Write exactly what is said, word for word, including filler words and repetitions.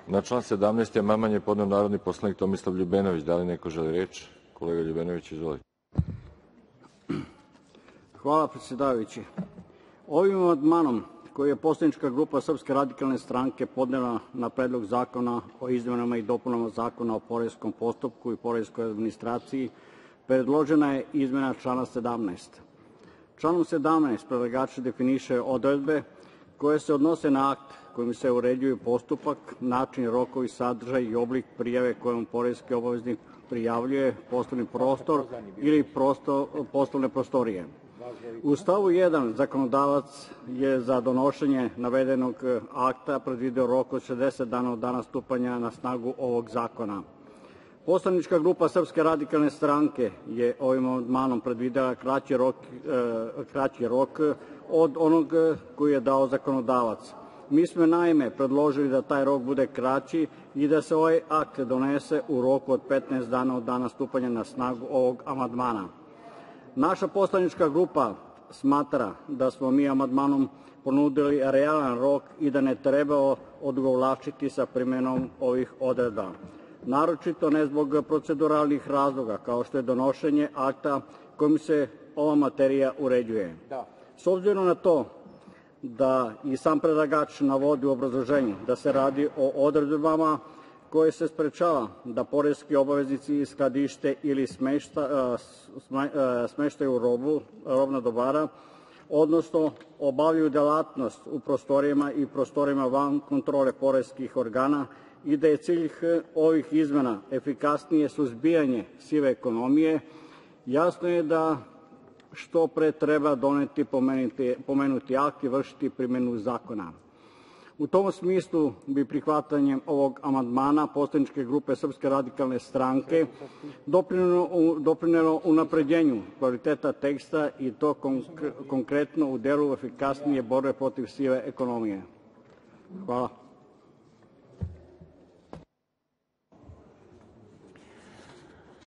Na član sedamnaest. amandman je podneo narodni poslanik Tomislav Ljubenović. Da li neko želi reč? Kolega Ljubenović, izvolite. Hvala, predsedavajući. Ovim amandmanom koji je poslanička grupa Srpske radikalne stranke podnela na Predlog zakona o izmenama i dopunama Zakona o poreskom postupku i poreskoj administraciji predložena je izmena člana sedamnaest. Članom sedamnaest predlagač definiše odredbe koje se odnose na akt kojim se uređuju postupak, način, rokovi, sadržaj i oblik prijave kojom poreski obaveznik prijavljuje poslovni prostor ili poslovne prostorije. U stavu jedan zakonodavac je za donošenje navedenog akta predvideo rok od šezdeset dana od dana stupanja na snagu ovog zakona. Poslanička grupa Srpske radikalne stranke je ovim amandmanom predvidela kraći rok, kraći rok od onog koji je dao zakonodavac. Mi smo naime predložili da taj rok bude kraći i da se ovaj akt donese u roku od petnaest dana od dana stupanja na snagu ovog amandmana. Naša poslanička grupa smatra da smo mi amandmanom ponudili realan rok i da ne treba odugovlačiti sa primenom ovih odredba. Naročito ne zbog proceduralnih razloga, kao što je donošenje akta kojim se ova materija uređuje. S obzirom na to da i sam predlagač navodi u obrazloženju da se radi o odredbama koje se sprečava da poreski obaveznici skladište ili smeštaju robu, robna dobara, odnosno obavljaju delatnost u prostorijama i prostorijama van kontrole poreskih organa i da je cilj ovih izmena efikasnije suzbijanje sive ekonomije, jasno je da što pre treba doneti pomenuti akt i vršiti primenu zakona. U tom smislu bi prihvatanjem ovog amandmana poslaničke grupe Srpske radikalne stranke doprinelo unapređenju kvaliteta teksta i to konkretno u delu efikasnije borbe protiv sive ekonomije. Hvala.